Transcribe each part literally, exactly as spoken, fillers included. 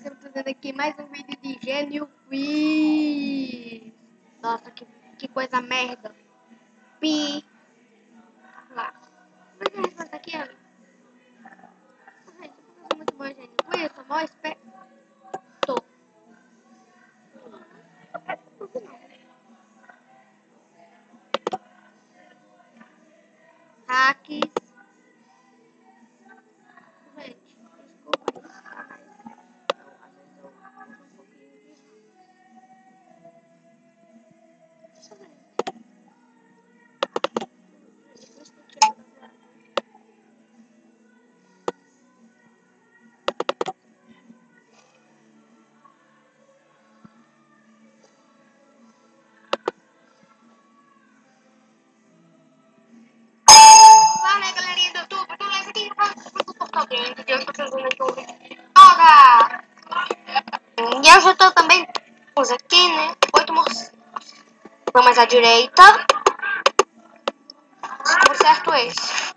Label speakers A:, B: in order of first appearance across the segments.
A: estamos fazendo aqui mais um vídeo de Gênio Quiz. Nossa, que, que coisa merda. Pi. Lá. Mas a resposta aqui é... Ai, eu sou muito bom, Gênio Quiz. Eu sou mó esperto. Tô. Hacks. Gente, desculpa. Tá, mas eu, às vezes eu uso um pouquinho de hacks. Deixa eu ver. Fala aí, galerinha do YouTube, beleza? Aqui de hoje eu tô fazendo aqui um vídeo de yoga. E eu já tô também pus aqui, né? Oito moços. Vamos à direita. Descubra certo esse.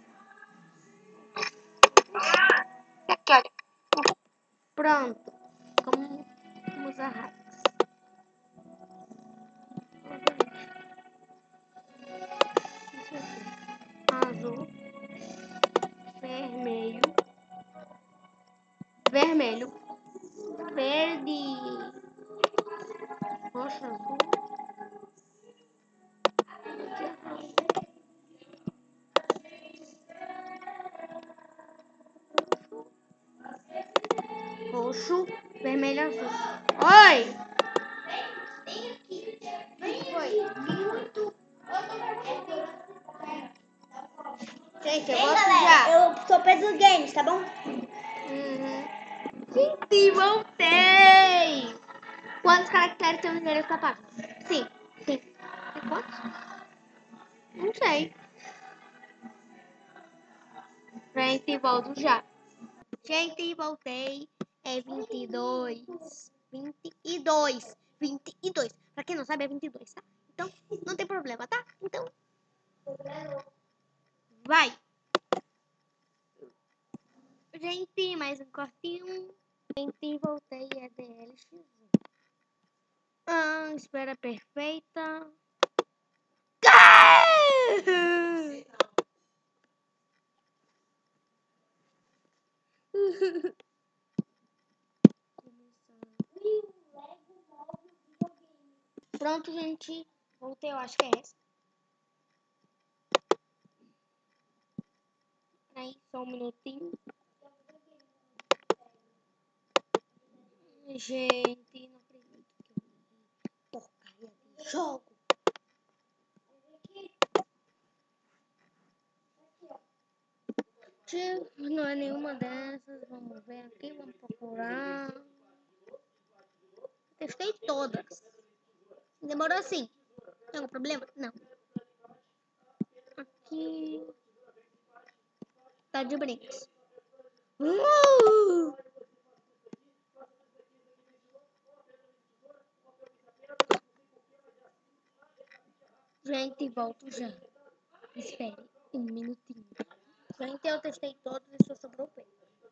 A: E aqui, olha. Pronto. Como vamos usar hacks. Azul. Vermelho. Vermelho. Verde. Roxo, azul. Roxo, vermelho, azul. Oi! Gente, eu vou sujar.
B: Eu sou Pedro Games, tá bom?
A: Uhum. Gente, voltei! Quantos caracteres tem o endereço da página? Sim, sim. É quantos? Não sei. Gente, volto já. Gente, voltei. É vinte e dois. vinte e dois. vinte e dois. Pra quem não sabe, é vinte e dois, tá? Então, não tem problema, tá? Então, vai. Gente, mais um cortinho. Gente, voltei. É D L X um. Ah, espera perfeita. Pronto, gente. Voltei, eu acho que é essa. Aí, só um minutinho. Gente, não acredito que eu vi porcaria de jogo. Não é nenhuma dessas. Vamos ver aqui, vamos procurar. Testei todas. Demorou assim. Tem algum problema? Não. Aqui. Tá de brincos. Uh! Gente, volto já. Espere um minutinho. Gente, eu testei todos e só sobrou o P.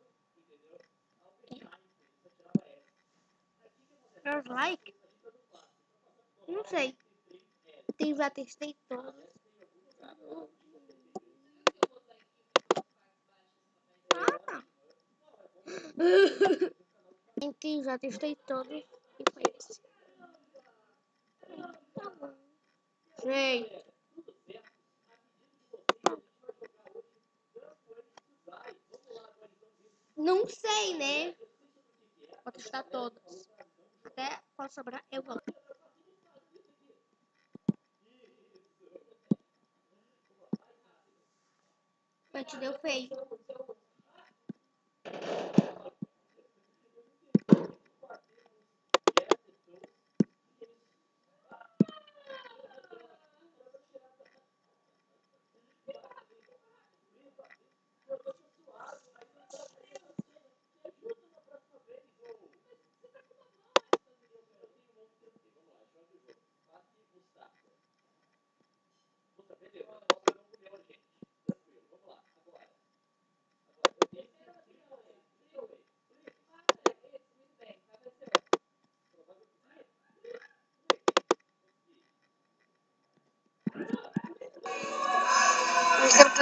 A: Meus like? Não sei. Eu já testei todos. Ah! Gente, já testei todos e foi esse. Tá bom. Gente. Não sei, né? Vou testar todos. Até quando sobrar, eu volto. Mas te deu feio.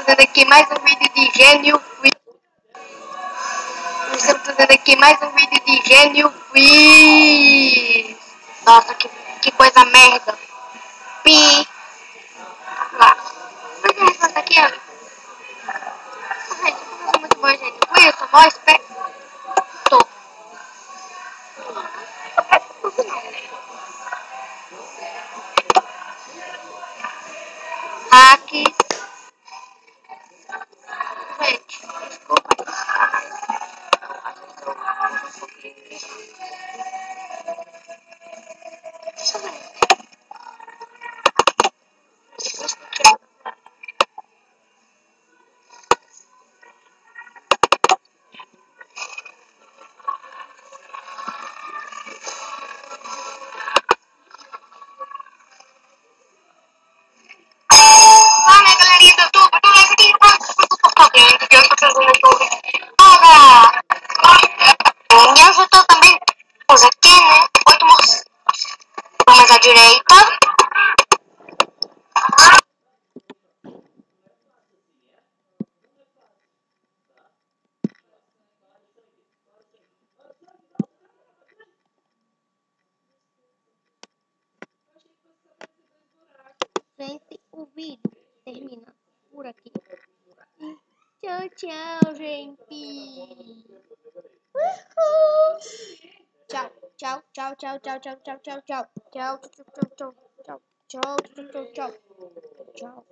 A: fazendo aqui mais um vídeo de Gênio Quiz. Estamos fazendo aqui mais um vídeo de Gênio Quiz. Nossa, que, que coisa merda. Pi. Lá. Mas a resposta aqui, ó. Gente, eu sou muito boa, gente. Quiz, eu sou mó esperto. Tô. Aqui. Gente, desculpa. Deixa eu ver. Fala, galerinha do YouTube, beleza? Aqui, que eu tô fazendo aqui um vídeo. Olha! E eu já tô também aqui, né? Oito moços. Vamos à direita. Gente, o vídeo termina por aqui. Tchau, tchau, gente. Tchau, tchau, tchau, tchau, tchau, tchau, tchau, tchau, tchau, tchau, tchau, tchau, tchau, tchau, tchau, tchau, tchau, tchau.